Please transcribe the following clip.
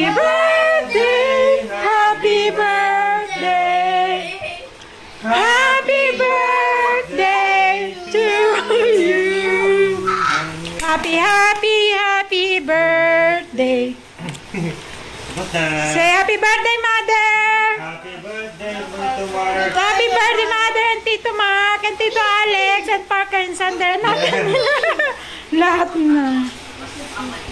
birthday, happy birthday, happy birthday to you. Happy, happy, happy birthday. Say happy birthday, Mother. Happy birthday, Tito Mark. Happy birthday, Mother and Tito Mark and Tito Alex and Parker and Sander. Lahat na.